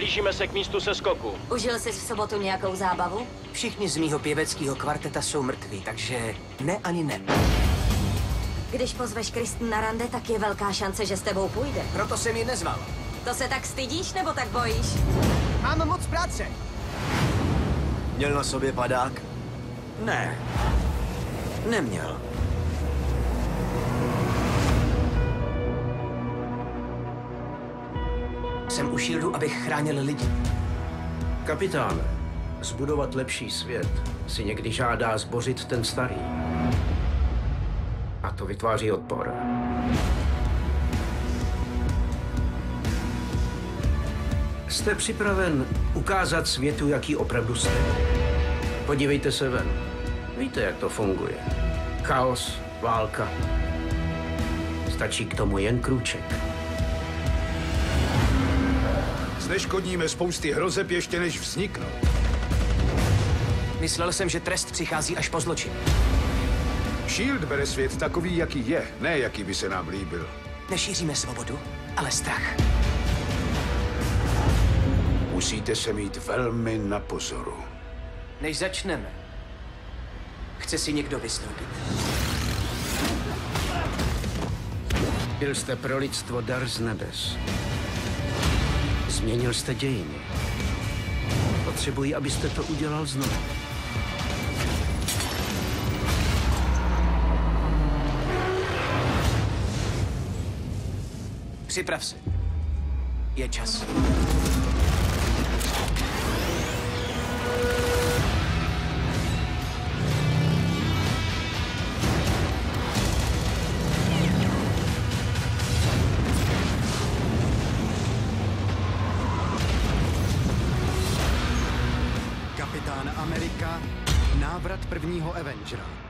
Blížíme se k místu seskoku. Užil jsi v sobotu nějakou zábavu? Všichni z mýho pěveckého kvarteta jsou mrtví, takže ne ani ne. Když pozveš Kristen na rande, tak je velká šance, že s tebou půjde. Proto jsem ji nezval. To se tak stydíš, nebo tak bojíš? Mám moc práce. Měl na sobě padák? Ne. Neměl. Jsem u Shieldu, abych chránil lidi. Kapitáne, zbudovat lepší svět si někdy žádá zbořit ten starý. A to vytváří odpor. Jste připraven ukázat světu, jaký opravdu jste? Podívejte se ven. Víte, jak to funguje. Chaos, válka. Stačí k tomu jen krůček. Zneškodníme spousty hrozeb ještě než vzniknou. Myslel jsem, že trest přichází až po zločinu. Shield bere svět takový, jaký je, ne jaký by se nám líbil. Nešíříme svobodu, ale strach. Musíte se mít velmi na pozoru. Než začneme, chce si někdo vystoupit. Byl jste pro lidstvo dar z nebes. Změnil jste dějiny. Potřebuji, abyste to udělal znovu. Připrav se. Je čas. Kapitán Amerika, návrat prvního Avengera.